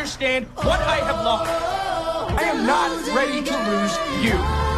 understand what I have lost. I am not ready to lose you.